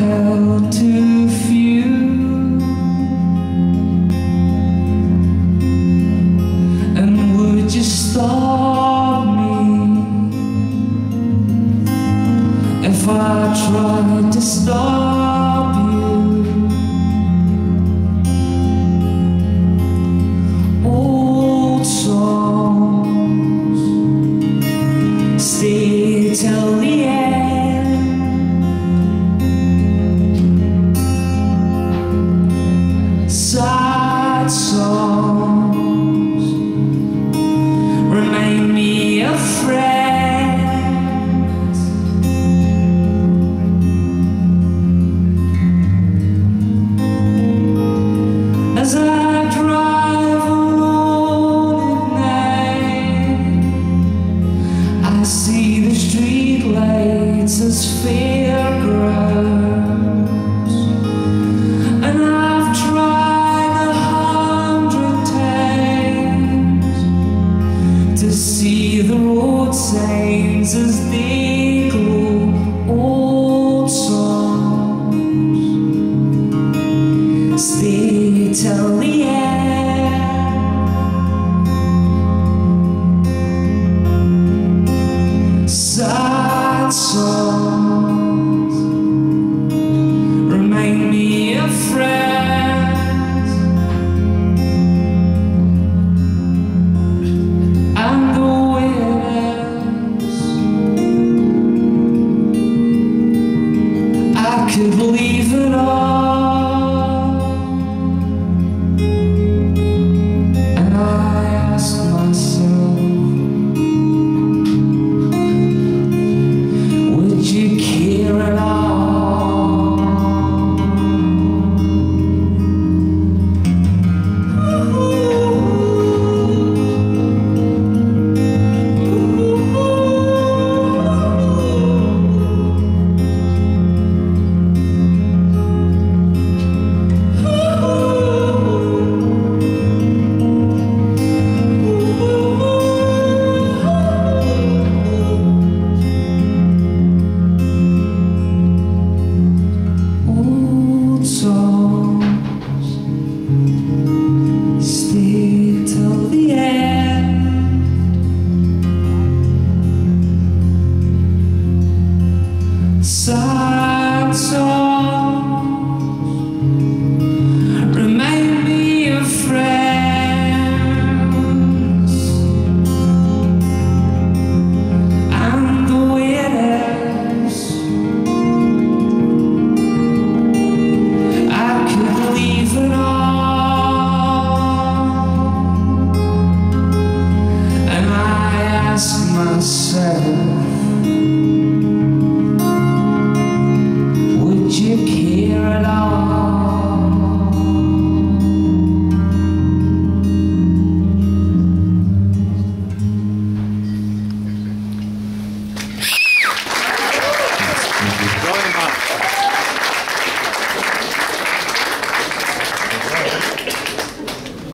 held too few, and would you stop me if I tried to stop you? Old songs stay till the end. Sad songs remind me of friends. As I drive alone at night, I see the street lights as fairgrounds, and I've tried 100 times to see the road signs as they glow. Old songs stay till the end. Sad songs remind me of friends, and the winners. I could leave it all, and I ask myself, would you care at all? Old songs stay till the end. Sad songs remind me of friends, and the winners. I could leave it all, and I ask myself, would you care at all?